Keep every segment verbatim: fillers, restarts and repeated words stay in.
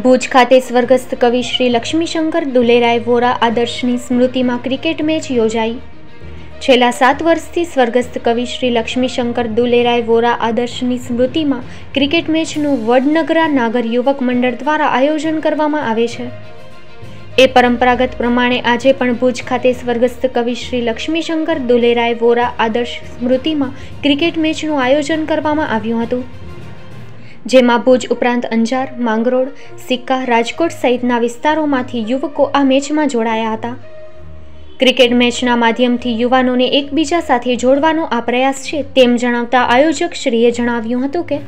ભુજ ખાતે સ્વર્ગસ્થ કવિ શ્રી લક્ષ્મીશંકર દુલેરાય વોરા આદર્શની સ્મૃતિમાં ક્રિકેટ મેચ યોજાઈ। છેલ્લા સાત વર્ષથી સ્વર્ગસ્થ કવિ શ્રી લક્ષ્મીશંકર દુલેરાય વોરા આદર્શની સ્મૃતિમાં ક્રિકેટ મેચનું વડનગરા નાગર યુવક મંડળ દ્વારા આયોજન કરવામાં આવે છે। એ પરંપરાગત પ્રમાણે આજે પણ ભુજ ખાતે સ્વર્ગસ્થ કવિ શ્રી લક્ષ્મીશંકર દુલેરાય વોરા આદર્શ સ્મૃતિમાં ક્રિકેટ મેચનું આયોજન કરવામાં આવ્યું હતું, જેમાં ભુજ ઉપરાંત અંજાર, માંગરોળ, સિક્કા, રાજકોટ સહિતના વિસ્તારોમાંથી યુવકો આ મેચમાં જોડાયા હતા। ક્રિકેટ મેચના માધ્યમથી યુવાનોને એકબીજા સાથે જોડવાનો આ પ્રયાસ છે તેમ જણાવતા આયોજક શ્રીએ જણાવ્યું હતું કે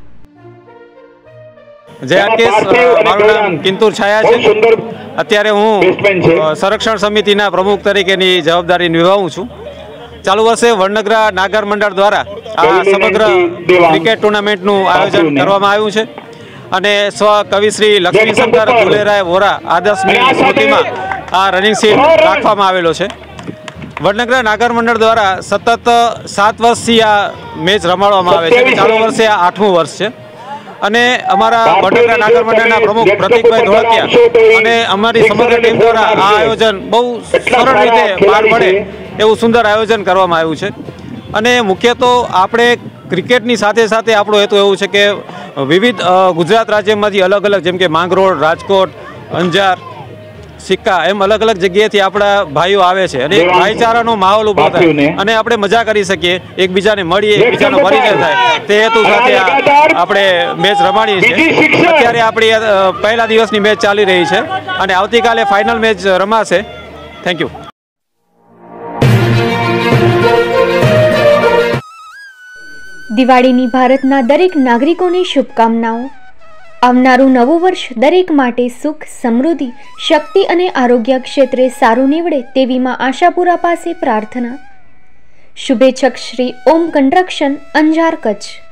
જય આકેશ, મારું નામ કિંતુર છાયા છે। અત્યારે હું સંરક્ષણ સમિતિના પ્રમુખ તરીકેની જવાબદારી નિભાવું છું। ચાલુ વર્ષે વડનગરા નાગર મંડળ દ્વારા આ સમગ્ર ક્રિકેટ ટુર્નામેન્ટનું આયોજન કરવામાં આવ્યું છે અને સ્વ કવિ શ્રી લક્ષ્મીશંકર દુલેરાય વોરા આદર્શની સ્મૃતિમાં આ રનિંગ સીટ રાખવામાં આવેલો છે। વડનગરા નાગર મંડળ દ્વારા સતત સાત વર્ષથી આ મેચ રમાડવામાં આવે છે। ચાલુ વર્ષે આ આઠમું વર્ષ છે અને અમારા વડનગરા નાગર મંડળના પ્રમુખ પ્રતિકભાઈ ધોળકિયા અને અમારી સમગ્ર ટીમ દ્વારા આ આયોજન બહુ સરળ રીતે પાર પડે એવું સુંદર આયોજન કરવામાં આવ્યું છે। અને મુખ્ય તો આપણે ક્રિકેટની સાથે સાથે આપણો હેતુ એવું છે કે વિવિધ ગુજરાત રાજ્યમાંથી અલગ અલગ જેમ કે માંગરોળ, રાજકોટ, અંજાર, સિક્કા એમ અલગ અલગ જગ્યાએથી આપણા ભાઈઓ આવે છે અને એક ભાઈચારાનો માહોલ ઊભો થાય અને આપણે મજા કરી શકીએ, એકબીજાને મળીએ, એકબીજાનો પરિચય થાય તે હેતુ સાથે આપણે મેચ રમાડીએ છીએ। અત્યારે આપણી પહેલા દિવસની મેચ ચાલી રહી છે અને આવતીકાલે ફાઇનલ મેચ રમાશે। Thank you. દિવાળીની ભારતના દરેક નાગરિકોને શુભકામનાઓ। આવનારું નવું વર્ષ દરેક માટે સુખ, સમૃદ્ધિ, શક્તિ અને આરોગ્ય ક્ષેત્રે સારું નીવડે તેવી માં આશાપુરા પાસે પ્રાર્થના। શુભેચ્છક શ્રી ઓમ કન્સ્ટ્રક્શન, અંજાર, કચ્છ।